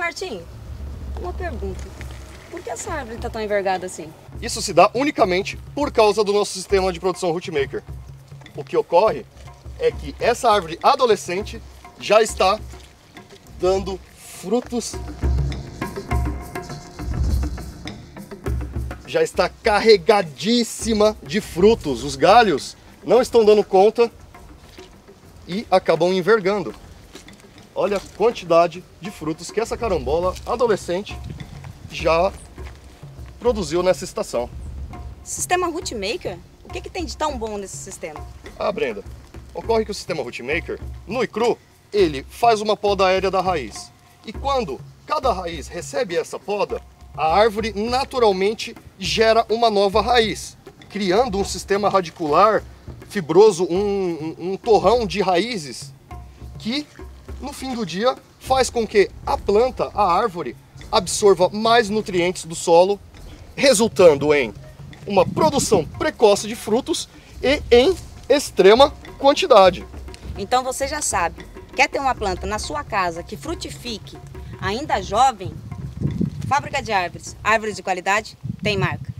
Martim, uma pergunta. Por que essa árvore está tão envergada assim? Isso se dá unicamente por causa do nosso sistema de produção Rootmaker. O que ocorre é que essa árvore adolescente já está dando frutos, já está carregadíssima de frutos. Os galhos não estão dando conta e acabam envergando. Olha a quantidade de frutos que essa carambola adolescente já produziu nessa estação. Sistema Rootmaker? O que tem de tão bom nesse sistema? Ah, Brenda, ocorre que o sistema Rootmaker, nu e cru, ele faz uma poda aérea da raiz. E quando cada raiz recebe essa poda, a árvore naturalmente gera uma nova raiz, criando um sistema radicular fibroso, um torrão de raízes que, no fim do dia, faz com que a planta, a árvore, absorva mais nutrientes do solo, resultando em uma produção precoce de frutos e em extrema quantidade. Então você já sabe, quer ter uma planta na sua casa que frutifique ainda jovem? Fábrica de Árvores, árvores de qualidade tem marca.